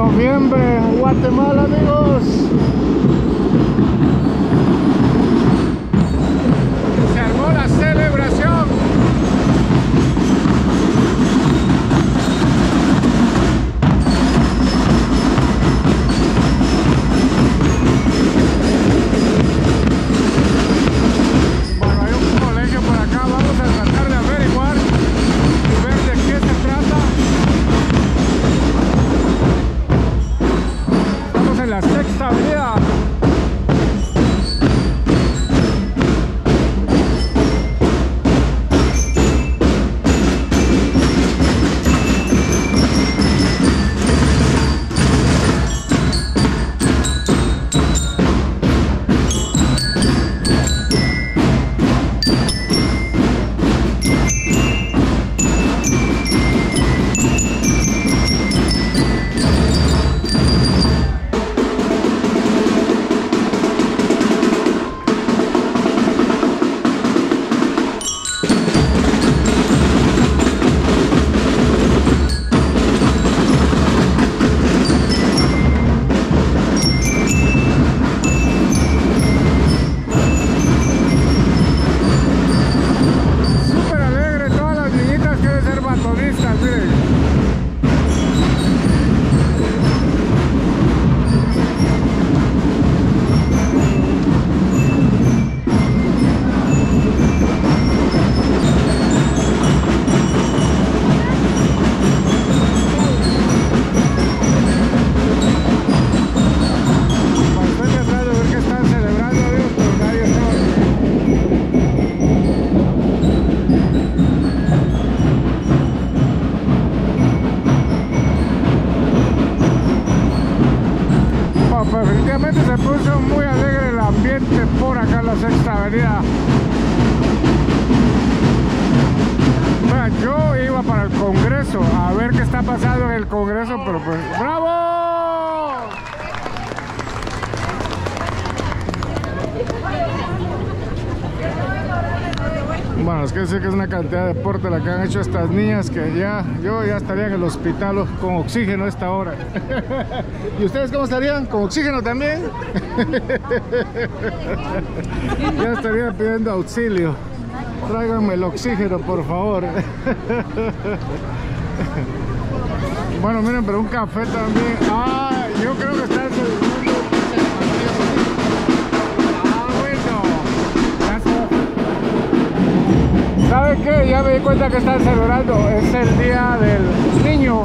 noviembre, Guatemala, amigos. Se armó la celebración. Bueno, hay un colegio por acá, vamos a tratar de averiguar y ver de qué se trata. Estamos en la Sexta Avenida. Definitivamente se puso muy alegre el ambiente por acá en la Sexta Avenida. Bueno, yo iba para el Congreso a ver qué está pasando en el Congreso, pero pues ¡bravo! Bueno, es que sé que es una cantidad de deporte la que han hecho estas niñas que yo ya estaría en el hospital con oxígeno a esta hora. ¿Y ustedes cómo estarían? ¿Con oxígeno también? Ya estarían pidiendo auxilio. Tráiganme el oxígeno, por favor. Bueno, miren, pero un café también. Ah, yo creo que está ¿sabe qué? Ya me di cuenta que están celebrando. Es el día del niño.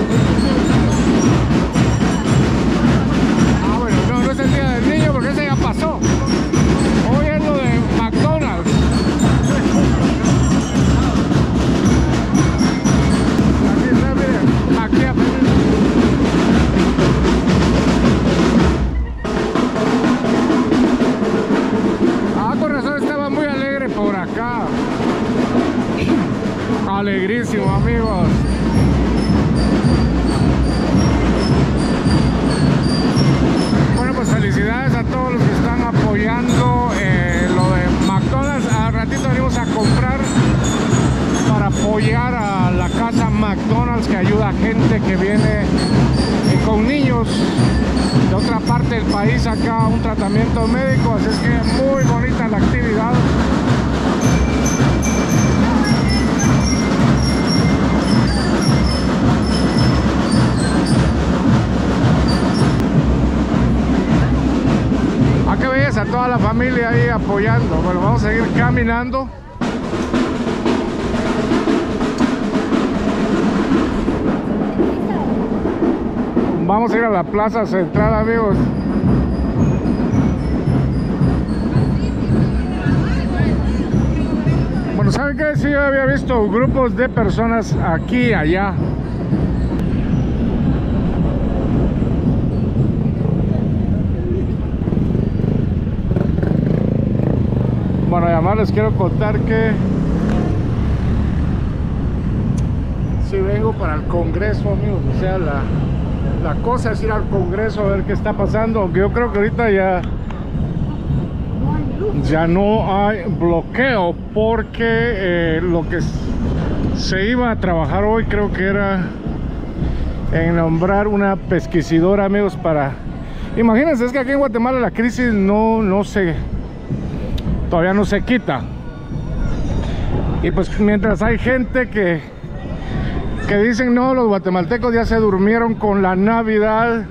Ah, bueno, no es el día del niño porque ese ya pasó. Hoy es lo de McDonald's. Aquí está, miren. Aquí apenas. Ah, con razón estaba muy alegre por acá. Alegrísimo, amigos. Bueno, pues felicidades a todos los que están apoyando lo de McDonald's. Al ratito venimos a comprar para apoyar a la casa McDonald's, que ayuda a gente que viene con niños de otra parte del país acá a un tratamiento médico. Así es que muy bonita la actividad. Qué belleza, toda la familia ahí apoyando. Bueno, vamos a seguir caminando. Vamos a ir a la plaza central, amigos. Bueno, ¿saben qué? Sí, yo había visto grupos de personas aquí y allá. Bueno, además les quiero contar que si vengo para el Congreso, amigos, o sea, la cosa es ir al Congreso a ver qué está pasando, aunque yo creo que ahorita ya no hay bloqueo, porque lo que se iba a trabajar hoy creo que era en nombrar una pesquisidora, amigos, para... Imagínense, es que aquí en Guatemala la crisis todavía no se quita. Y pues mientras hay gente que dicen, no, los guatemaltecos ya se durmieron con la Navidad.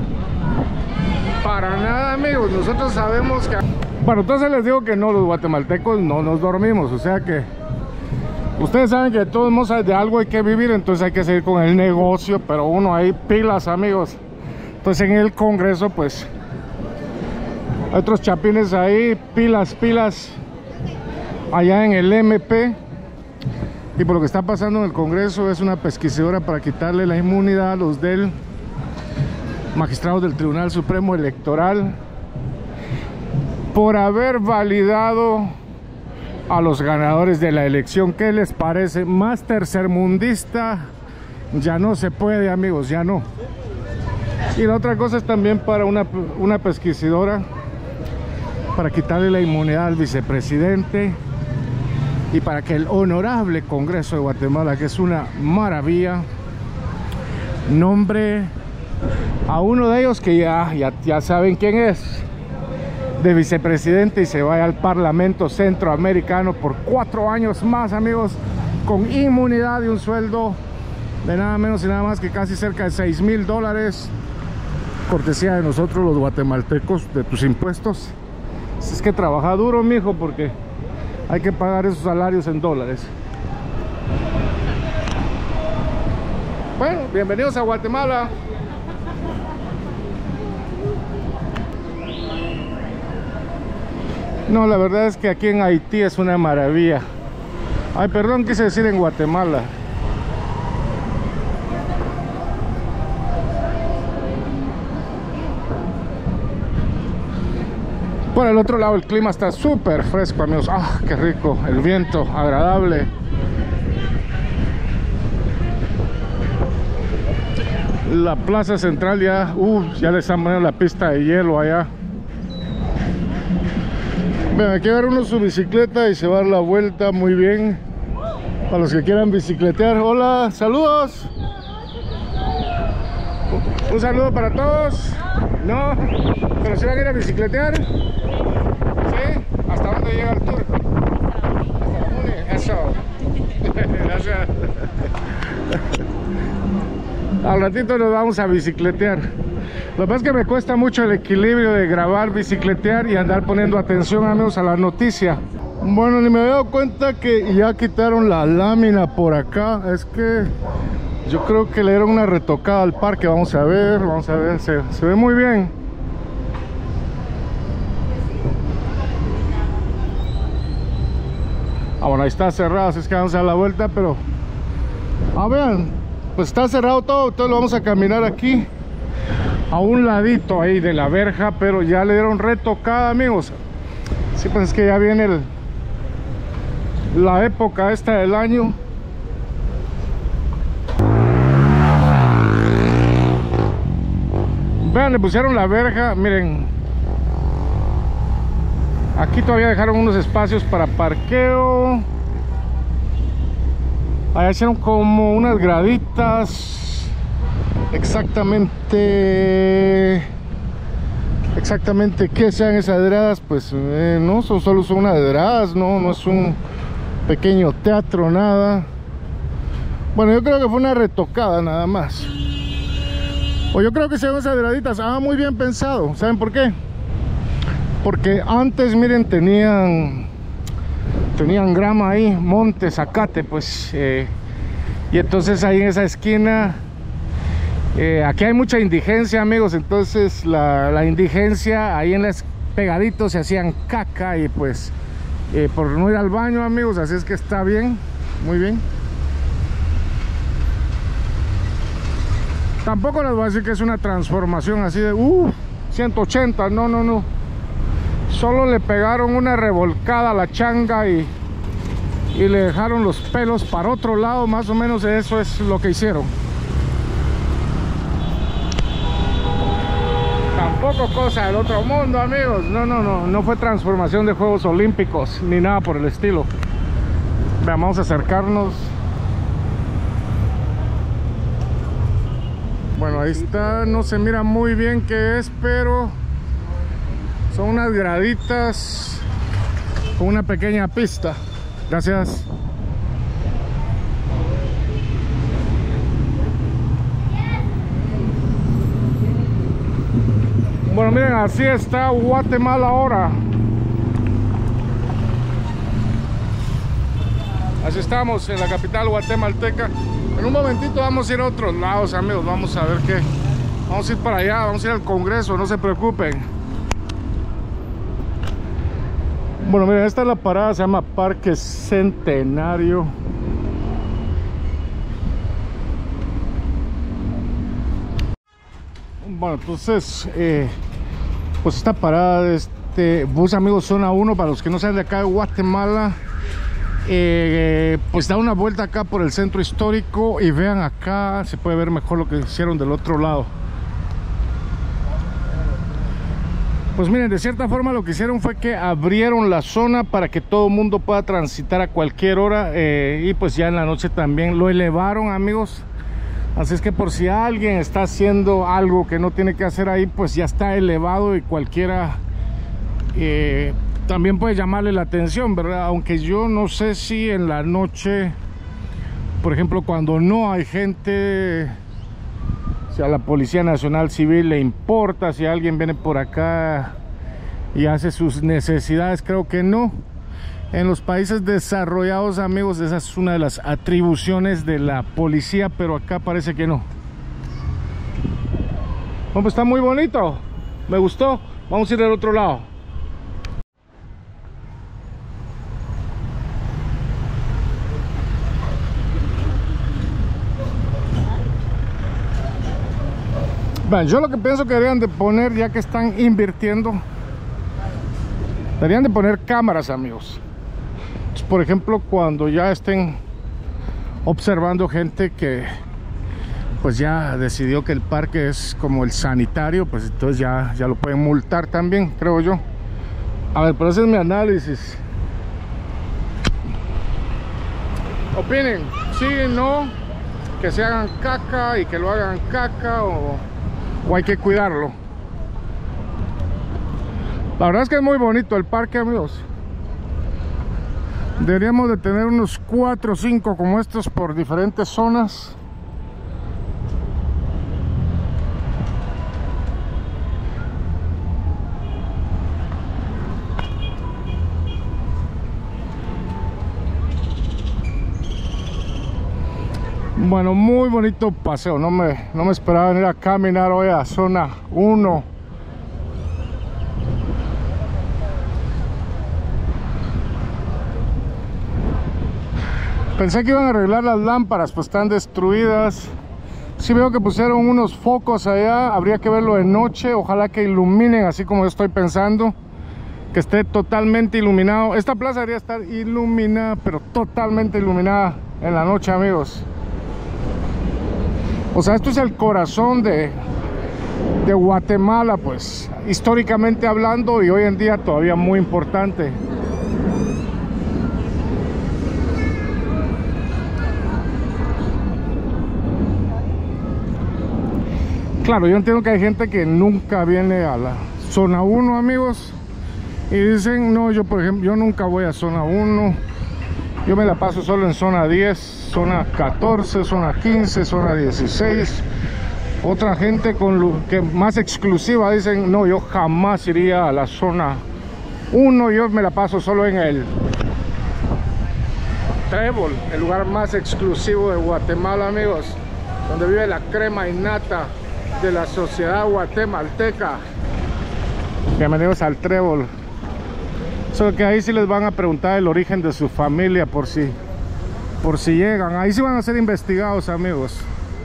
Para nada, amigos, nosotros sabemos que... Bueno, entonces les digo que no, los guatemaltecos no nos dormimos, o sea que... Ustedes saben que de todos modos de algo hay que vivir, entonces hay que seguir con el negocio, pero uno hay pilas, amigos. Entonces en el Congreso, pues, hay otros chapines ahí, pilas, allá en el MP. Y por lo que está pasando en el Congreso es una pesquisidora para quitarle la inmunidad a los magistrados del Tribunal Supremo Electoral por haber validado a los ganadores de la elección. ¿Qué les parece? Más tercermundista ya no se puede, amigos, ya no. Y la otra cosa es también para una pesquisidora para quitarle la inmunidad al vicepresidente y para que el honorable Congreso de Guatemala, que es una maravilla, nombre a uno de ellos que ya saben quién es, de vicepresidente, y se vaya al Parlamento Centroamericano por 4 años más, amigos, con inmunidad y un sueldo de nada menos y nada más que casi cerca de $6,000, cortesía de nosotros los guatemaltecos, de tus impuestos. Es que trabaja duro, mijo, porque hay que pagar esos salarios en dólares. Bueno, bienvenidos a Guatemala. No, la verdad es que aquí en Haití es una maravilla. Ay, perdón, quise decir en Guatemala. Por el otro lado el clima está súper fresco, amigos. Ah, qué rico, el viento agradable. La plaza central ya le están poniendo la pista de hielo allá. Bueno, aquí agarra uno su bicicleta y se va a dar la vuelta muy bien. Para los que quieran bicicletear. Hola, saludos. Un saludo para todos. No, pero si van a ir a bicicletear. ¿Sí? ¿Hasta dónde llega el tour? Hasta la Muni. Eso. Gracias. Al ratito nos vamos a bicicletear. Lo que pasa es que me cuesta mucho el equilibrio de grabar, bicicletear y andar poniendo atención, amigos, a la noticia. Bueno, ni me había dado cuenta que ya quitaron la lámina por acá. Es que yo creo que le dieron una retocada al parque. Vamos a ver, se ve muy bien. Ah, bueno, ahí está cerrado, así es que vamos a dar la vuelta, pero... vean, pues está cerrado todo, entonces lo vamos a caminar aquí a un ladito ahí de la verja, pero ya le dieron retocada, amigos. Sí, pues es que ya viene la época esta del año. Vean, le pusieron la verja, miren. Aquí todavía dejaron unos espacios para parqueo. Allá hicieron como unas graditas. Exactamente qué sean esas gradas, pues no solo son unas gradas, no es un pequeño teatro, nada. Bueno, yo creo que fue una retocada nada más. O yo creo que sean esas graditas. Muy bien pensado. ¿Saben por qué? Porque antes, miren, tenían grama ahí, monte, zacate, pues y entonces ahí en esa esquina aquí hay mucha indigencia, amigos. Entonces la indigencia ahí en las pegaditos se hacían caca y pues por no ir al baño, amigos. Así es que está bien, muy bien. Tampoco les voy a decir que es una transformación así de 180, no. Solo le pegaron una revolcada a la changa y le dejaron los pelos para otro lado, más o menos. Eso es lo que hicieron. Tampoco cosa del otro mundo, amigos. No fue transformación de Juegos Olímpicos ni nada por el estilo. Vean, vamos a acercarnos. Bueno, ahí está, no se mira muy bien qué es, pero son unas graditas con una pequeña pista. Gracias. Bueno, miren, así está Guatemala ahora. Así estamos en la capital guatemalteca. En un momentito vamos a ir a otros lados, amigos. Vamos a ver qué. Vamos a ir para allá, vamos a ir al Congreso, no se preocupen. Bueno, miren, esta es la parada, se llama Parque Centenario. Bueno, entonces, pues esta parada de este bus, amigos, zona 1, para los que no saben de acá de Guatemala, pues da una vuelta acá por el centro histórico y vean acá, se puede ver mejor lo que hicieron del otro lado. Pues miren, de cierta forma lo que hicieron fue que abrieron la zona para que todo el mundo pueda transitar a cualquier hora, y pues ya en la noche también lo elevaron, amigos. Así es que por si alguien está haciendo algo que no tiene que hacer ahí, pues ya está elevado y cualquiera también puede llamarle la atención, ¿verdad? Aunque yo no sé si en la noche, por ejemplo, cuando no hay gente, si a la Policía Nacional Civil le importa si alguien viene por acá y hace sus necesidades, creo que no. En los países desarrollados, amigos, esa es una de las atribuciones de la policía, pero acá parece que no. Bueno, pues está muy bonito, me gustó. Vamos a ir al otro lado. Bueno, yo lo que pienso que deberían de poner, ya que están invirtiendo, deberían de poner cámaras, amigos. Por ejemplo, cuando ya estén observando gente que pues ya decidió que el parque es como el sanitario, pues entonces ya lo pueden multar también, creo yo. A ver, pero ese es mi análisis. Opinen, sí, no, que se hagan caca y que lo hagan caca, o hay que cuidarlo. La verdad es que es muy bonito el parque, amigos. Deberíamos de tener unos 4 o 5 como estos por diferentes zonas. Bueno, muy bonito paseo. No me esperaba venir a caminar hoy a zona 1. Pensé que iban a arreglar las lámparas, pues están destruidas. Sí veo que pusieron unos focos allá, habría que verlo de noche. Ojalá que iluminen, así como yo estoy pensando, que esté totalmente iluminado. Esta plaza debería estar iluminada, pero totalmente iluminada en la noche, amigos. O sea, esto es el corazón de Guatemala, pues, históricamente hablando, y hoy en día todavía muy importante. Claro, yo entiendo que hay gente que nunca viene a la zona 1, amigos, y dicen, no, yo por ejemplo, yo nunca voy a zona 1, yo me la paso solo en zona 10, zona 14, zona 15, zona 16. Otra gente con lo que más exclusiva dicen, no, yo jamás iría a la zona 1, yo me la paso solo en el Trébol, el lugar más exclusivo de Guatemala, amigos, donde vive la crema innata de la sociedad guatemalteca. Bienvenidos al Trébol. Solo que ahí sí les van a preguntar el origen de su familia por si llegan. Ahí sí van a ser investigados, amigos.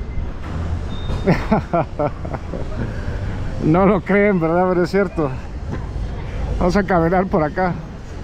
No lo creen, ¿verdad? Pero es cierto. Vamos a caminar por acá.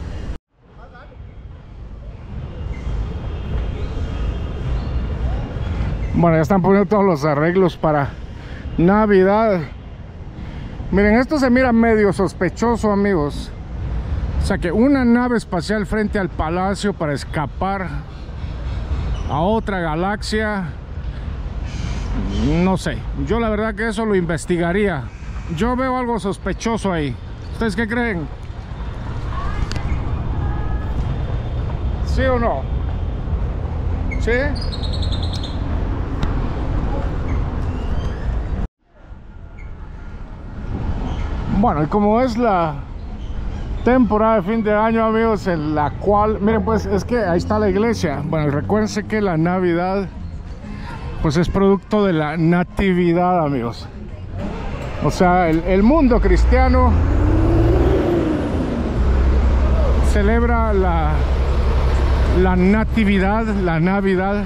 Bueno, ya están poniendo todos los arreglos para Navidad. Miren, esto se mira medio sospechoso, amigos. O sea, que una nave espacial frente al palacio para escapar a otra galaxia. No sé, yo la verdad que eso lo investigaría. Yo veo algo sospechoso ahí. ¿Ustedes qué creen? ¿Sí o no? ¿Sí? Bueno, y como es la temporada de fin de año, amigos, en la cual, miren, pues es que ahí está la iglesia. Bueno, recuérdense que la Navidad pues es producto de la natividad, amigos. O sea, el mundo cristiano celebra la natividad, la Navidad.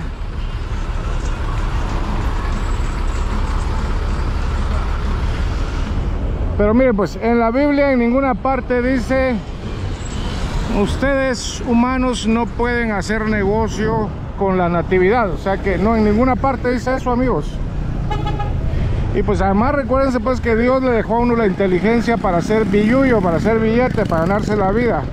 Pero miren, pues en la Biblia en ninguna parte dice: ustedes humanos no pueden hacer negocio con la natividad. O sea que no, en ninguna parte dice eso, amigos. Y pues además recuérdense pues que Dios le dejó a uno la inteligencia para hacer billullo, para hacer billete, para ganarse la vida.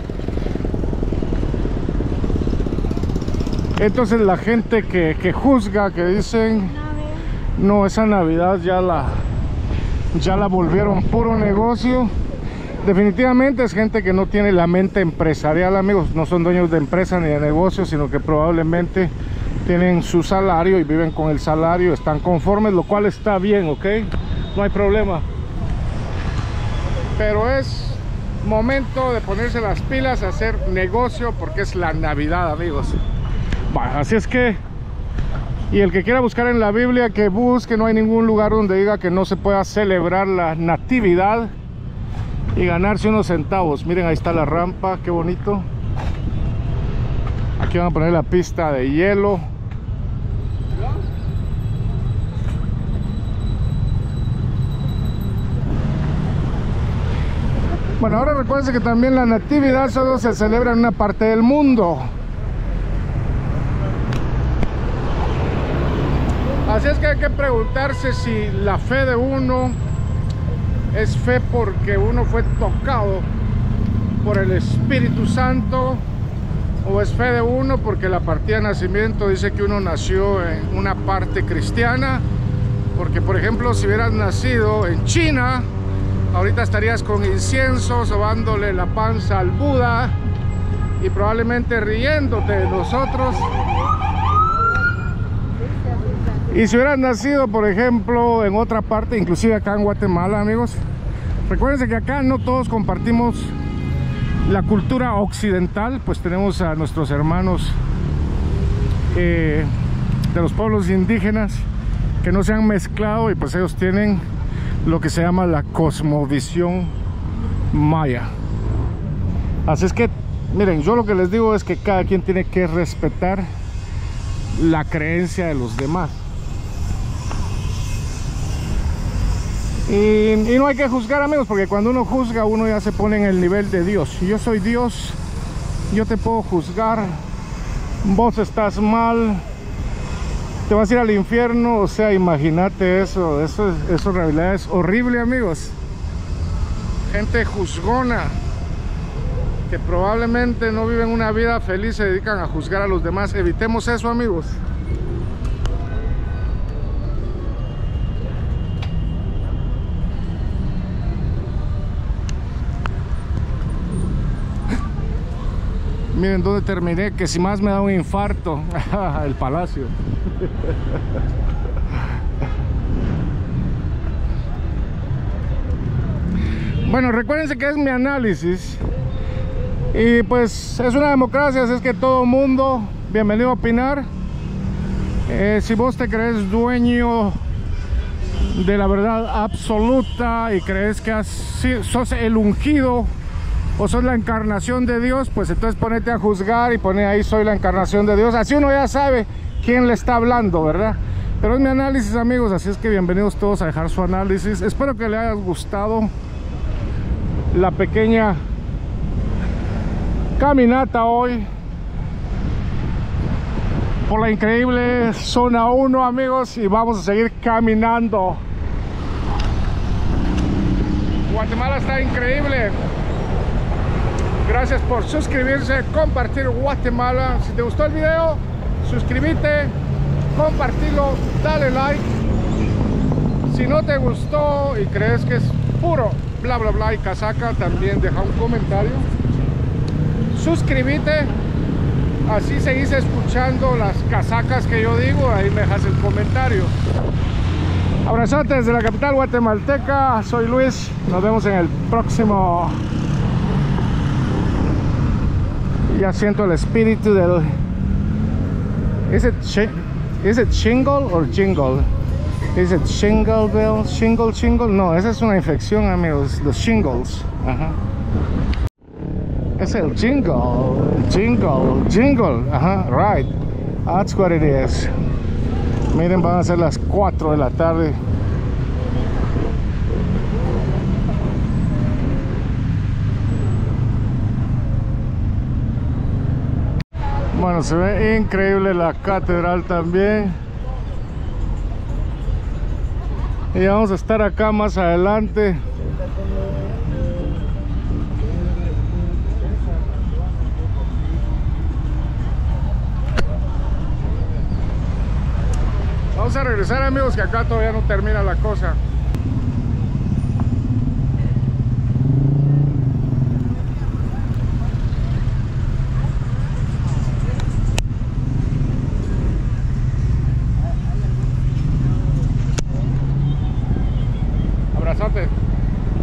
Entonces la gente que juzga, que dicen: no, esa Navidad ya la volvieron puro negocio, definitivamente es gente que no tiene la mente empresarial, amigos. No son dueños de empresa ni de negocios, sino que probablemente tienen su salario y viven con el salario, están conformes, lo cual está bien, ¿ok? No hay problema. Pero es momento de ponerse las pilas, hacer negocio, porque es la Navidad, amigos. Bueno, así es que, y el que quiera buscar en la Biblia, que busque. No hay ningún lugar donde diga que no se pueda celebrar la natividad y ganarse unos centavos. Miren, ahí está la rampa, qué bonito. Aquí van a poner la pista de hielo. Bueno, ahora recuerden que también la natividad solo se celebra en una parte del mundo. Así es que hay que preguntarse si la fe de uno es fe porque uno fue tocado por el Espíritu Santo, o es fe de uno porque la partida de nacimiento dice que uno nació en una parte cristiana. Porque, por ejemplo, si hubieras nacido en China, ahorita estarías con incienso, sobándole la panza al Buda y probablemente riéndote de nosotros. Y si hubieras nacido, por ejemplo, en otra parte, inclusive acá en Guatemala, amigos, recuérdense que acá no todos compartimos la cultura occidental. Pues tenemos a nuestros hermanos de los pueblos indígenas que no se han mezclado, y pues ellos tienen lo que se llama la cosmovisión maya. Así es que, miren, yo lo que les digo es que cada quien tiene que respetar la creencia de los demás. Y no hay que juzgar, amigos, porque cuando uno juzga, uno ya se pone en el nivel de Dios. Si yo soy Dios, yo te puedo juzgar. Vos estás mal, te vas a ir al infierno. O sea, imagínate eso en realidad es horrible, amigos. Gente juzgona que probablemente no viven una vida feliz, se dedican a juzgar a los demás. Evitemos eso, amigos. Miren dónde terminé, que si más me da un infarto. El palacio. Bueno, recuérdense que es mi análisis. Y pues es una democracia, así es que todo mundo bienvenido a opinar. Si vos te crees dueño de la verdad absoluta y crees que sos el ungido o sos la encarnación de Dios, pues entonces ponete a juzgar y pone ahí: soy la encarnación de Dios. Así uno ya sabe quién le está hablando, ¿verdad? Pero es mi análisis, amigos, así es que bienvenidos todos a dejar su análisis. Espero que les haya gustado la pequeña caminata hoy por la increíble zona 1, amigos, y vamos a seguir caminando. Guatemala está increíble. Gracias por suscribirse, compartir Guatemala. Si te gustó el video, suscríbete, compartilo, dale like Si no te gustó y crees que es puro bla bla bla y casaca, también deja un comentario. Suscríbete, así seguís escuchando las casacas que yo digo, ahí me dejas el comentario. Abrazotes desde la capital guatemalteca, soy Luis, nos vemos en el próximo. Ya siento el espíritu del... Is it shingle or jingle? Is it shingle bell? Shingle? No, esa es una infección, amigos, los shingles. Ajá. Es el jingle. Ajá, right. That's what it is. Miren, van a ser las 4 de la tarde. Bueno, se ve increíble la catedral también. Y vamos a estar acá más adelante. Vamos a regresar, amigos, que acá todavía no termina la cosa. Abrazote.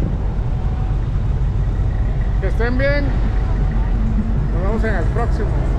Que estén bien. Nos vemos en el próximo.